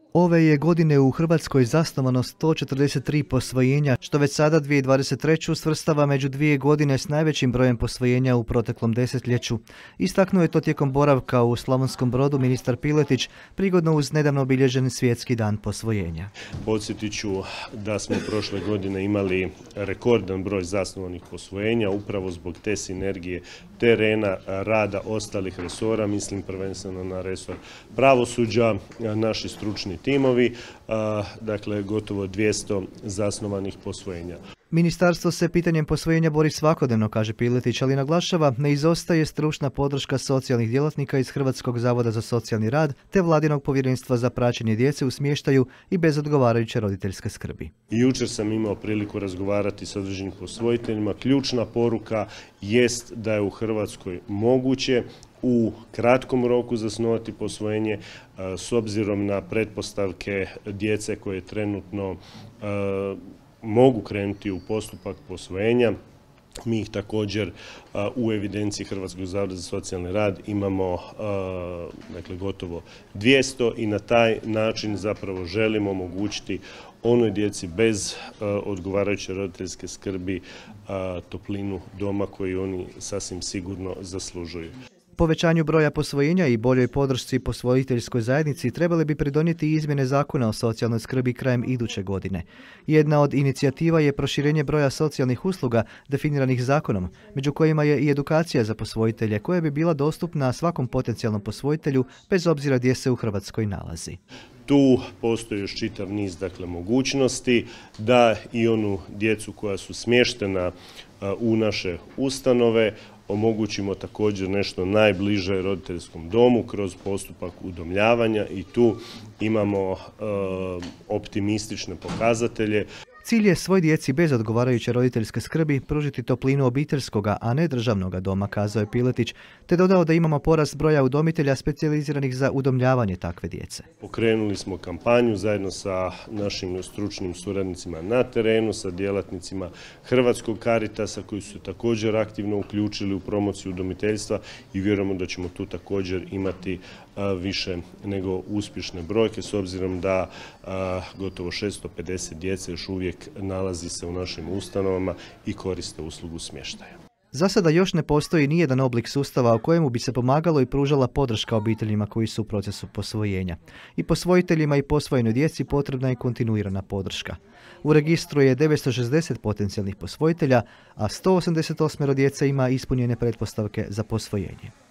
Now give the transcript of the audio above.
Ove je godine u Hrvatskoj zasnovano 143 posvojenja, što već sada 2023. svrstava među 2 godine s najvećim brojem posvojenja u proteklom desetljeću. Istaknuo je to tijekom boravka u Slavonskom Brodu ministar Piletić, prigodno uz nedavno obilježen Svjetski dan posvojenja. Podsjetit ću da smo prošle godine imali rekordan broj zasnovanih posvojenja, upravo zbog te sinergije terena, rada ostalih resora, mislim prvenstveno na resor pravosuđa, naši stručni timovi, dakle gotovo 200 zasnovanih posvojenja. Ministarstvo se pitanjem posvojenja bori svakodnevno, kaže Piletić, ali naglašava ne izostaje stručna podrška socijalnih djelatnika iz Hrvatskog zavoda za socijalni rad te Vladinog povjerenstva za praćenje djece u smještaju i bez odgovarajuće roditeljske skrbi. Jučer sam imao priliku razgovarati s određenim posvojiteljima. Ključna poruka jest da je u Hrvatskoj moguće u kratkom roku zasnovati posvojenje s obzirom na pretpostavke djece koje trenutno mogu krenuti u postupak posvojenja. Mi ih također u evidenciji Hrvatskog zavoda za socijalni rad imamo gotovo 200 i na taj način zapravo želimo omogućiti onoj djeci bez odgovarajuće roditeljske skrbi toplinu doma koju oni sasvim sigurno zaslužuju. Povećanju broja posvojenja i boljoj podršci posvojiteljskoj zajednici trebale bi pridonijeti izmjene Zakona o socijalnoj skrbi krajem iduće godine. Jedna od inicijativa je proširenje broja socijalnih usluga definiranih zakonom, među kojima je i edukacija za posvojitelje koja bi bila dostupna svakom potencijalnom posvojitelju bez obzira gdje se u Hrvatskoj nalazi. Tu postoji još čitav niz mogućnosti da i onu djecu koja su smještena u naše ustanove omogućimo također nešto najbliže roditeljskom domu kroz postupak udomljavanja i tu imamo optimistične pokazatelje. Cilj je svoj djeci bez odgovarajuće roditeljske skrbi pružiti toplinu obiteljskoga, a ne državnoga doma, kazao je Piletić, te dodao da imamo porast broja udomitelja specijaliziranih za udomljavanje takve djece. Pokrenuli smo kampanju zajedno sa našim stručnim suradnicima na terenu, sa djelatnicima Hrvatskog Caritasa koji su također aktivno uključili u promociju udomiteljstva i vjerujemo da ćemo tu također imati više nego uspješne brojke s obzirom da gotovo 650 djece još uvijek nalazi se u našim ustanovama i koriste uslugu smještaja. Za sada još ne postoji nijedan oblik sustava u kojemu bi se pomagalo i pružala podrška obiteljima koji su u procesu posvojenja. I posvojiteljima i posvojenoj djeci potrebna je kontinuirana podrška. U registru je 960 potencijalnih posvojitelja, a 188 djece ima ispunjene pretpostavke za posvojenje.